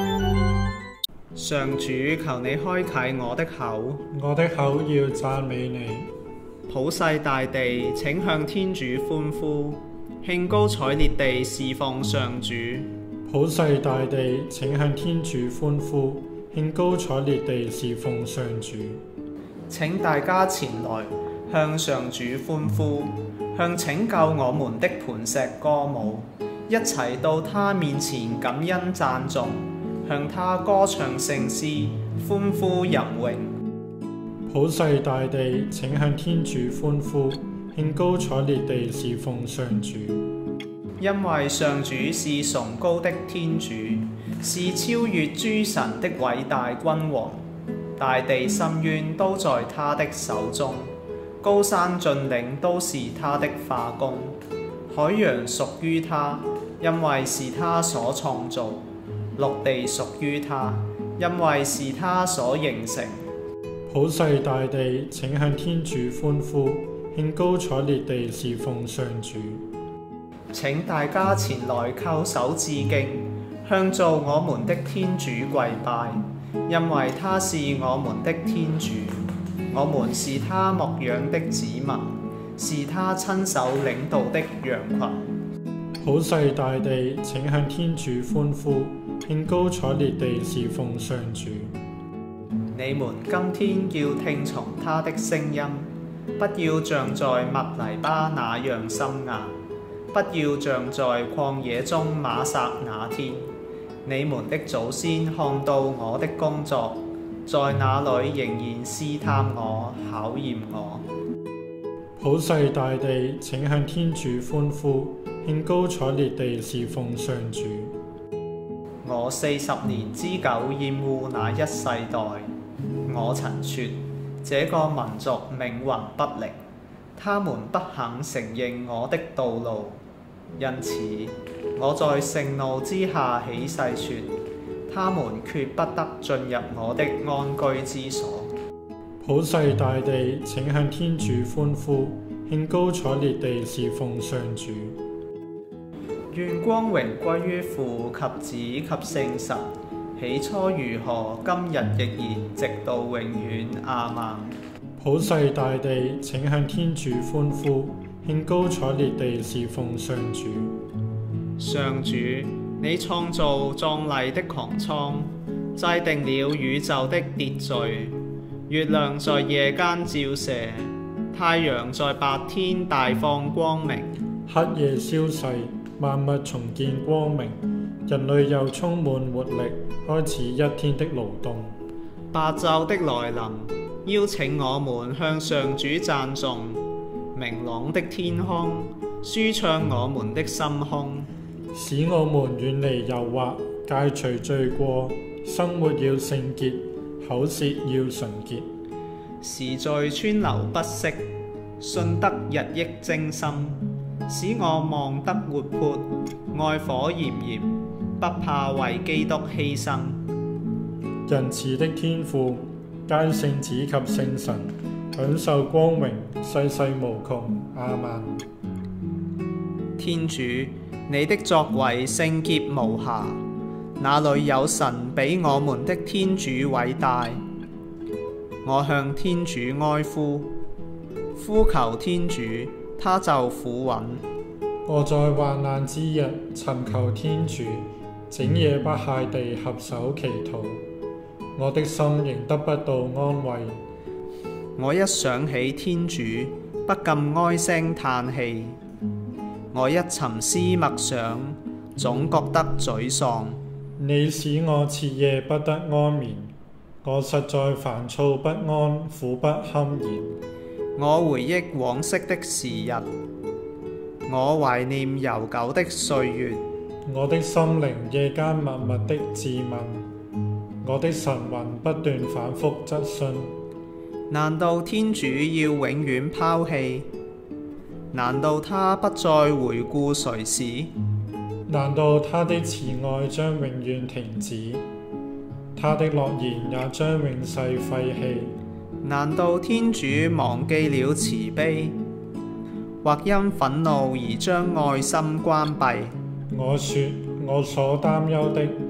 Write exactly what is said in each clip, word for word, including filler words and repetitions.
上主，求你開啟我的口， 我的口要讚美你。 普世大地，請向天主歡呼，興高采烈地侍奉上主。 普世大地，請向天主歡呼，興高采烈地侍奉上主。 請大家前來向上主歡呼，向拯救我們的磐石歌舞，一齊到他面前感恩讚頌，向他歌唱聖詩，歡呼吟詠。 普世大地，請向天主歡呼，興高采烈地侍奉上主。 因為上主是崇高的天主，是超越諸神的偉大君王，大地深淵都在他的手中，高山峻嶺都是他的化工，海洋屬於他，因為是他所創造。陸地屬於他，因為是他所形成。 普世大地，請向天主歡呼，興高采烈地侍奉上主。 請大家前來叩首致敬，向造我們的天主跪拜，因為他是我們的天主，我們是他牧養的子民，是他親手領導的羊群。 普世大地，請向天主歡呼，興高采烈地侍奉上主。 你們今天要聽從他的聲音，不要像在密黎巴那樣心硬，不要像在曠野中瑪撒那天。你們的祖先看到我的工作，在那裏仍然試探我、考驗我。 普世大地，請向天主歡呼，興高采烈地侍奉上主。 我四十年之久厭惡那一世代，我曾說這個民族冥頑不靈，他們不肯承認我的道路，因此我在盛怒之下起誓說，他們決不得進入我的安居之所。 普世大地，請向天主歡呼，興高采烈地侍奉上主。 願光榮歸於父及子及聖神，起初如何，今日亦然，直到永遠。阿們。 普世大地，請向天主歡呼，興高采烈地侍奉上主。 上主，你創造壯麗的穹蒼，制定了宇宙的秩序。月亮在夜間照射，太陽在白天大放光明。 黑夜消逝，萬物重見光明，人類又充滿活力，開始一天的勞動。 白晝的來臨，邀請我們向上主讚頌。明朗的天空，舒暢我們的心胸， 使我們遠離誘惑，戒除罪過，生活要聖潔，口舌要純潔。 時序川流不息，信德日益精深，使我望得活潑，愛火炎炎，不怕為基督犧牲。 仁慈的天父，皆聖子及聖神，享受光榮，世世無窮。阿們。 天主，你的作為聖潔無瑕，哪裏有神比我們的天主偉大？我向天主哀呼，呼求天主，他就撫允。 我在患難之日尋求天主，整夜不懈地合手祈禱，我的心仍得不到安慰。 我一想起天主，不禁唉聲嘆氣。我一沉思默想，總覺得沮喪。 你使我徹夜不得安眠，我實在煩躁不安，苦不堪言。 我回憶往昔的時日，我懷念悠久的歲月。 我的心靈夜間默默的自問，我的神魂不斷反覆質詢： 難道天主要永遠拋棄？難道他不再回顧誰事？ 難道他的慈愛將永遠停止？他的諾言也將永世廢棄？ 難道天主忘記了慈悲，或因憤怒而將愛心關閉？ 我說，我所擔憂的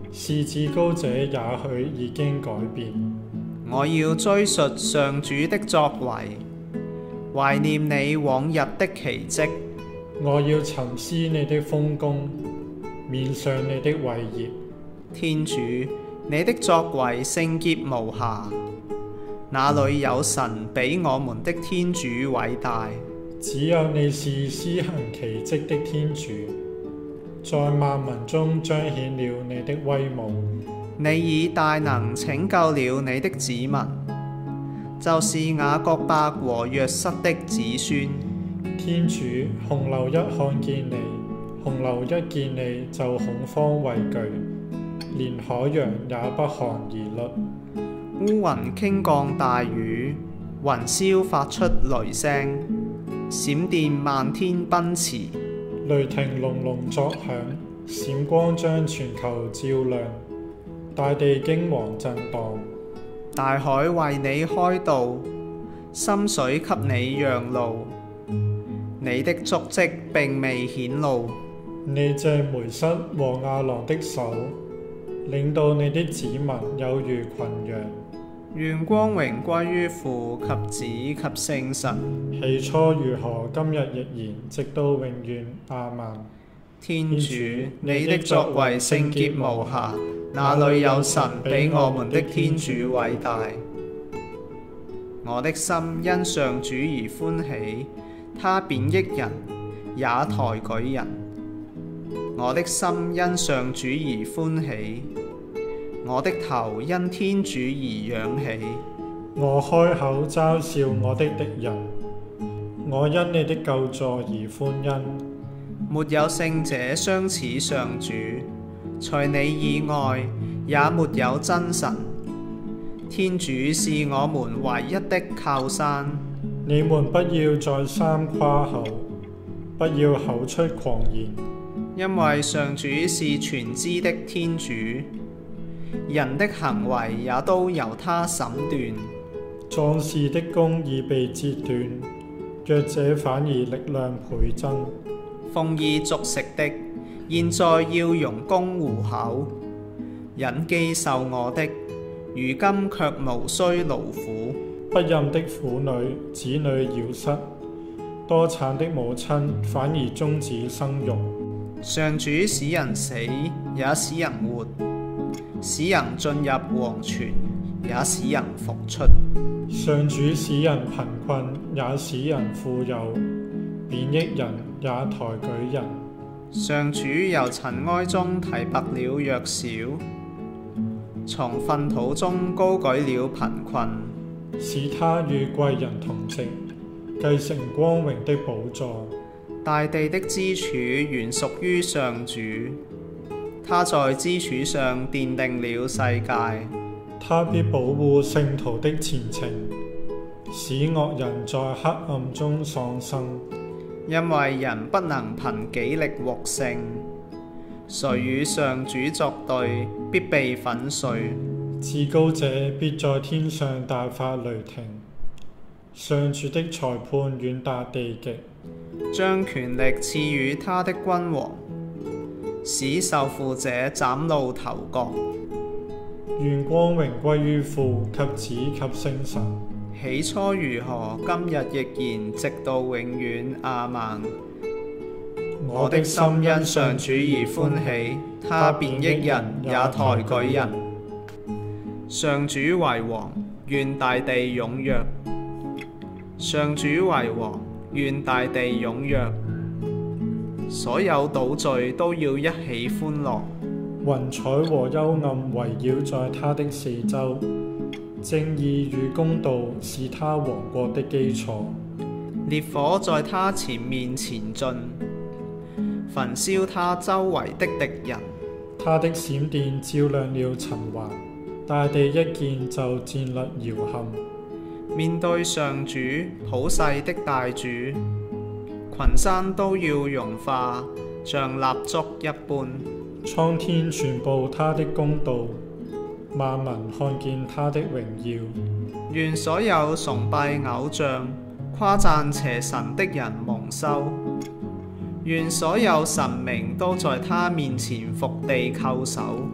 是至高者也許已經改變。 我要追述上主的作為，懷念你往日的奇蹟。 我要沉思你的豐功，面上你的偉業。 天主，你的作為聖潔無瑕，哪裏有神比我們的天主偉大？ 只有你是施行奇蹟的天主，在萬民中彰顯了你的威武。 你以大能拯救了你的子民，就是雅各伯和約瑟的子孫。 天主，洪流一看見你，洪流一見你就恐慌畏懼，連海洋也不寒而慄。 烏雲傾降大雨，雲霄發出雷聲，閃電漫天奔馳， 雷霆隆隆作響，閃光將全球照亮，大地驚惶震盪。 大海為你開道，深水給你讓路，你的足跡並未顯露。 你借梅瑟和亞郎的手，領導你的子民有如群羊。 願光榮歸於父及子及聖神。 起初如何，今日亦然，直到永遠。阿們。 天主，你的作為聖潔無瑕，哪裏有神比我們的天主偉大？我的心因上主而歡喜，他貶抑人，也抬舉人。我的心因上主而歡喜，我的頭因天主而仰起。 我開口嘲笑我的敵人，我因你的救助而歡欣。 沒有聖者相似上主，除你以外，也沒有真神。天主是我們唯一的靠山。 你們不要再三誇口，不要口出狂言， 因為上主是全知的天主，人的行為也都由他審斷。 壯士的弓已被折斷，弱者反而力量倍增。 豐衣足食的，現在要用弓糊口；忍飢受餓的，如今卻無須勞苦。 不孕的婦女子女繞膝，多產的母親反而終止生育。 上主使人死，也使人活；使人進入黃泉，也使人復出。 上主使人貧困，也使人富有；貶抑人，也抬舉人。 上主由塵埃中提拔了弱小，從糞土中高舉了貧困， 使他與貴人同席，繼承光榮的寶座。 大地的支柱原屬於上主，他在支柱上奠定了世界。 他必保護聖徒的前程，使惡人在黑暗中喪生。 因為人不能憑己力獲勝，誰與上主作對，必被粉碎。 至高者必在天上大發雷霆，上主的裁判遠達地極， 將權力賜予他的君王，使受傅者嶄露頭角。 願光榮歸於父及子及聖神。 起初如何，今日亦然，直到永遠。阿們。我的心因上主而歡喜，他貶抑人，也抬舉人。上主為王，願大地踴躍；上主為王，願大地踴躍。所有島嶼都要一起歡樂。 雲彩和幽暗圍繞在他的四周，正義與公道是他王國的基礎。 烈火在他前面前進，焚燒他周圍的敵人。 他的閃電照亮了塵寰，大地一見就戰慄搖撼。 面對上主普世的大主，群山都要融化，像蠟燭一般。 蒼天傳報他的公道，萬民看見他的榮耀。 願所有崇拜偶像、誇讚邪神的人蒙羞。願所有神明都在他面前伏地叩首。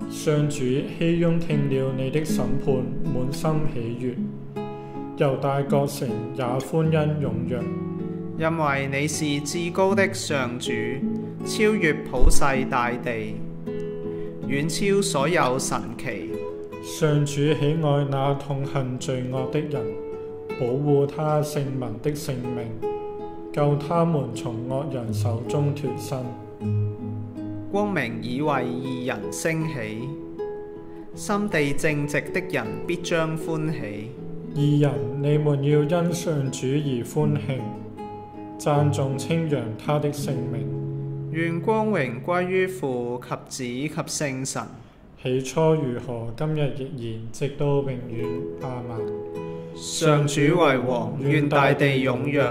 上主熙雍聽了你的審判，滿心喜悅，猶大各城也歡欣踴躍。 因為你是至高的上主，超越普世大地，遠超所有神奇。 上主喜愛那痛恨罪惡的人，保護他聖民的性命，救他們從惡人手中脫身。 光明已為義人升起，心地正直的人必將歡喜。 義人，你們要因上主而歡慶，讚頌稱揚他的聖名。 願光榮歸於父及子及聖神。 起初如何，今日亦然，直到永遠。阿們。 上主為王，願大地踴躍。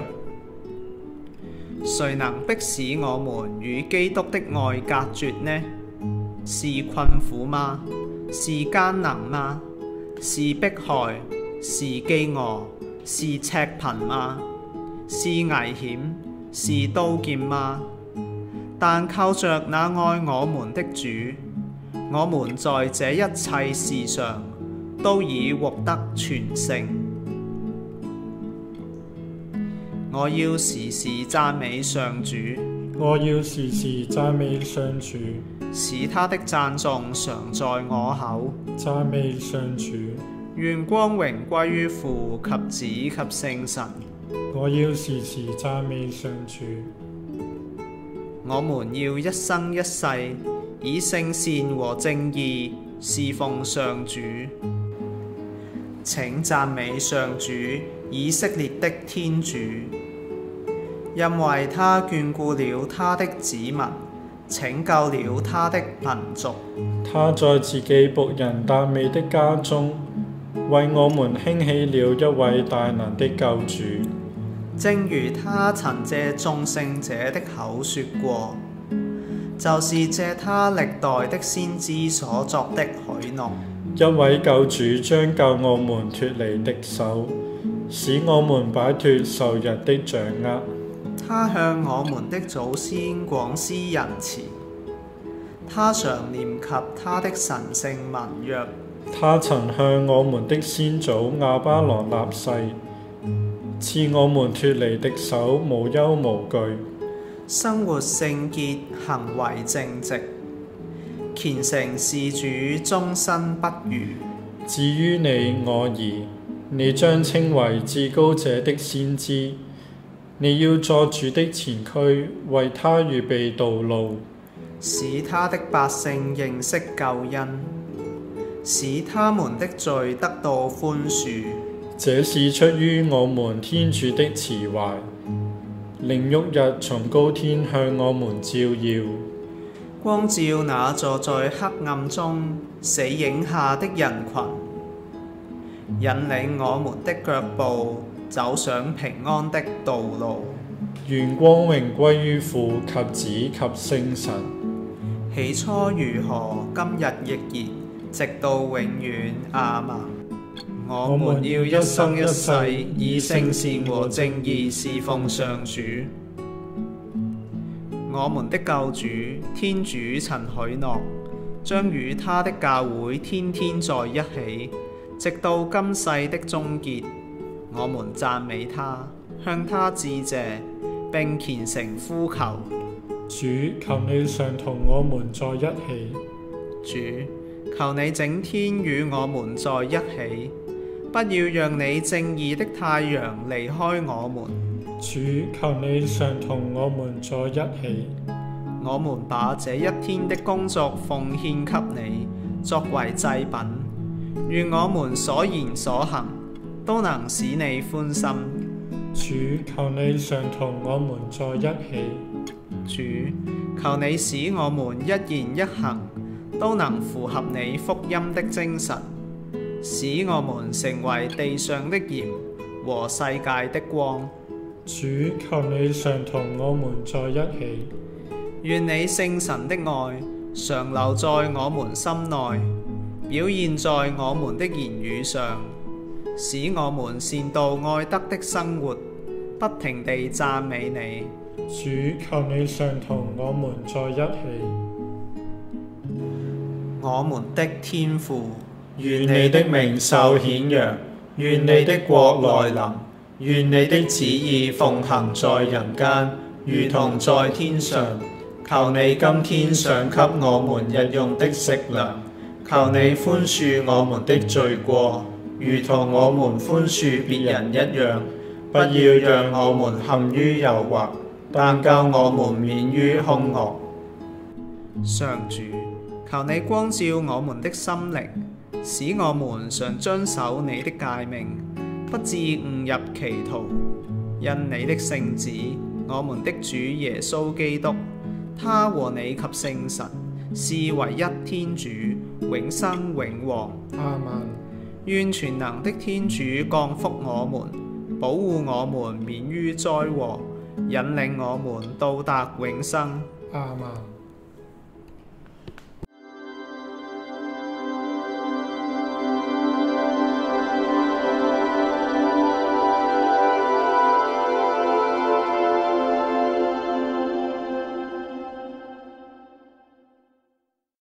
誰能迫使我們與基督的愛隔絕呢？是困苦嗎？是艱難嗎？是迫害？是饑餓？是赤貧嗎？是危險？是刀劍嗎？但靠着那愛我們的主，我們在這一切事上都已獲得全勝。我要時時讚美上主， 我要時時讚美上主， 使他的讚頌常在我口。 讚美上主， 願光榮歸於父及子及聖神。 我要時時讚美上主。 我們要一生一世以聖善和正義侍奉上主。請讚美上主，以色列的天主，因為他眷顧了他的子民，拯救了他的民族。 他在自己僕人達味的家中，為我們興起了一位大能的救主。 正如他曾借眾聖者的口說過，就是借他歷代的先知所作的許諾。 一位救主將救我們脫離敵手，使我們擺脫仇人的掌握。 他向我們的祖先廣施仁慈，他常念及他的神聖盟約。 他曾向我們的先祖亞巴郎立誓，賜我們脫離敵手，無憂無懼， 生活聖潔，行為正直，虔誠事主，終身不渝。 至於你我兒，你將稱為至高者的先知，你要作主的前驅，為他預備道路， 使他的百姓認識救恩，使他們的罪得到寬恕。 這是出於我們天主的慈懷，令旭日從高天向我們照耀， 光照那坐在黑暗中死影下的人群，引領我們的腳步走上平安的道路。 願光榮歸於父及子及聖神。 起初如何，今日亦然，直到永遠。阿們。我們要一生一世以聖善和正義侍奉上主。我們的救主天主曾許諾，將與他的教會天天在一起，直到今世的終結。我們讚美他，向他致謝，並虔誠呼求。 主，求你常同我們在一起。 主，求你整天與我們在一起，不要讓你正義的太陽離開我們。 主，求你常同我們在一起。 我們把這一天的工作奉獻給你，作為祭品。願我們所言所行都能使你歡心。 主，求你常同我們在一起。 主，求你使我們一言一行都能符合你福音的精神，使我們成為地上的鹽和世界的光。 主，求你常同我們在一起。 願你聖神的愛常留在我們心內，表現在我們的言語上，使我們善道愛德的生活，不停地讚美你。 主，求你常同我們在一起。 我們的天父， 願你的名受顯揚，願你的國來臨，願你的旨意奉行在人間，如同在天上。求你今天賞給我們日用的食糧，求你寬恕我們的罪過，如同我們寬恕別人一樣。不要讓我們陷於誘惑，但救我們免於兇惡。 上主，求你光照我們的心靈，使我們常遵守你的誡命，不致誤入歧途。因你的聖子，我們的主耶穌基督，他和你及聖神是唯一天主，永生永王。 阿們。 願全能的天主降福我們，保護我們免於災禍，引領我們到達永生。 阿們。